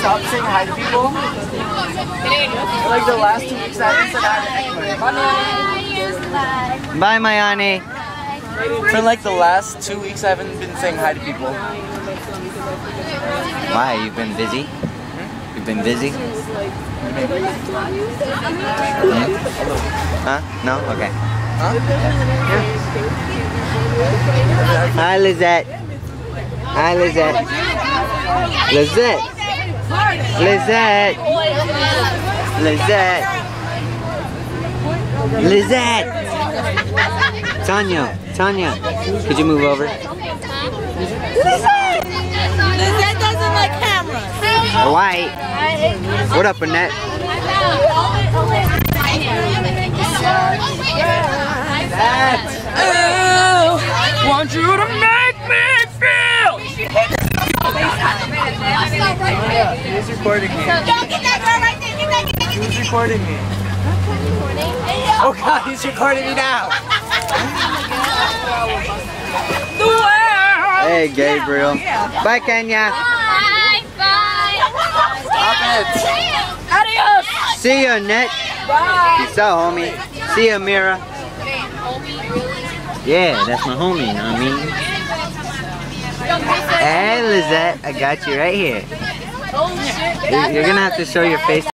stop saying hi to people. For like the last 2 weeks, I haven't said hi to anybody. Bye, Mayane. For like the last 2 weeks, I haven't been saying hi to people. Why? You've been busy? You've been busy? Huh? No? Okay. Huh? Yeah. Hi, Lizette. Hi, Lizette. Lizette. Lizette. Lizette. Lizette. Tanya. Tanya. Could you move over? Lizette doesn't like cameras. White. What up, Annette? Want you to make me feel. He's recording me. Don't get that girl right there. Get that. Who's recording me? Oh God, he's recording me now. Hey, Gabriel. Bye, Kenya. Bye. Bye. Stop it. Adios. See you, Annette. Bye. Peace out, homie. See you, Mira. Yeah, that's my homie, you know what I mean? Hey, Lizette, I got you right here. You're gonna have to show your face.